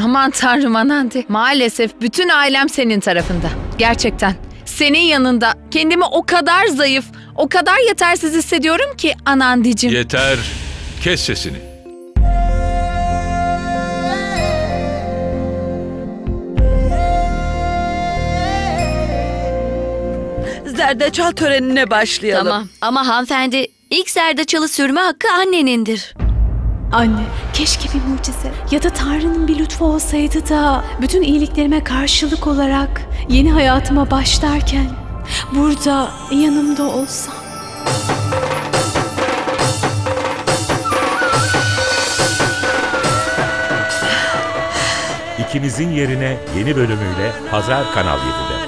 Aman tanrım Anandi. Maalesef bütün ailem senin tarafında. Gerçekten. Senin yanında kendimi o kadar zayıf, o kadar yetersiz hissediyorum ki Anandicim. Yeter. Kes sesini. Zerdeçal törenine başlayalım. Tamam ama hanımefendi ilk zerdeçalı sürme hakkı annenindir. Anne, keşke bir mucize ya da Tanrı'nın bir lütfu olsaydı da bütün iyiliklerime karşılık olarak yeni hayatıma başlarken burada yanımda olsan. İkimizin Yerine yeni bölümüyle Pazar Kanal 7'de.